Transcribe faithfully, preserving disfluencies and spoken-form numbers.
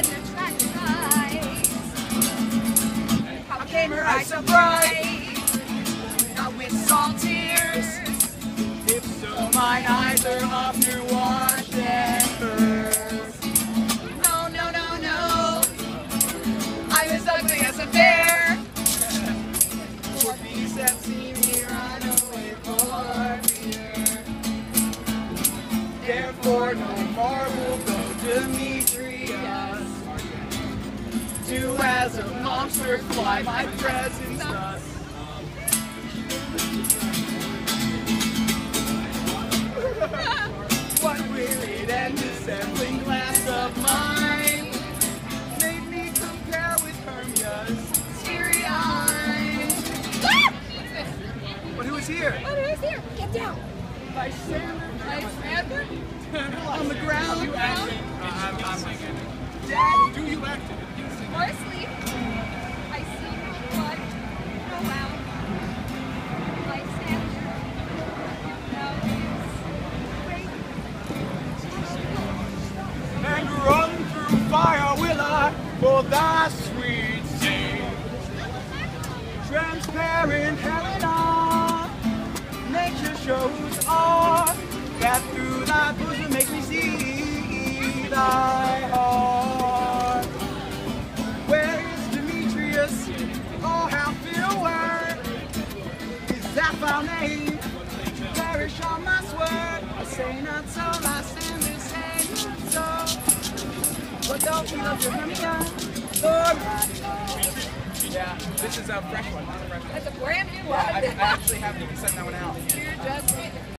and attractive eyes. How came her eyes so bright? Not with salt tears. If so, mine eyes are often washed and hers. No, no, no, no. I'm as ugly as a bear. For these that see me run away for fear. Therefore, no more will go Demetrius. Do as a monster fly my presence thus. What wearied and dissembling glass of mine made me compare with Hermia's teary eyes. But who is here? Oh, who is here? Get down. By Sandra. By Sandra? On the ground. You acting? Uh, I'm, I'm singing. Dead. Do you act? Or asleep. I see blood go out. By Sandra. Now And run through fire will I for thy sweet sting. Transparent Helena, nature shows all that through thy bosom make me see thy heart. Where is Demetrius? Oh, how few word is that foul name? Perish on my sword. I say not so, I stand and say not so. But don't you love your Hermia? Lord. Yeah, this is a fresh one. Not a fresh one. that's a brand new one. Yeah, I, I actually haven't even sent that one out. You just